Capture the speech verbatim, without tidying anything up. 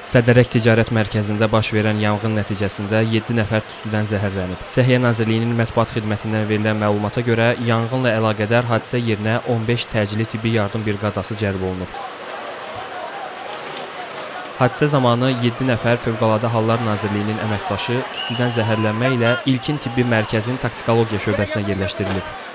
Sədərək Ticarət Mərkəzində baş verən yanğın nəticəsində yeddi nəfər tüstüdən zəhərlənib. Səhiyyə Nazirliyinin mətbuat xidmətindən verilən məlumata görə yanğınla əlaqədar hadisə yerinə on beş təcili tibbi yardım briqadası cəlb olunub. Hadisə zamanı yeddi nəfər Fövqəladə Hallar Nazirliyinin əməkdaşı tüstüdən zəhərlənmə ilə İlkin Tibbi Mərkəzin toksikologiya şöbəsinə yerləşdirilib.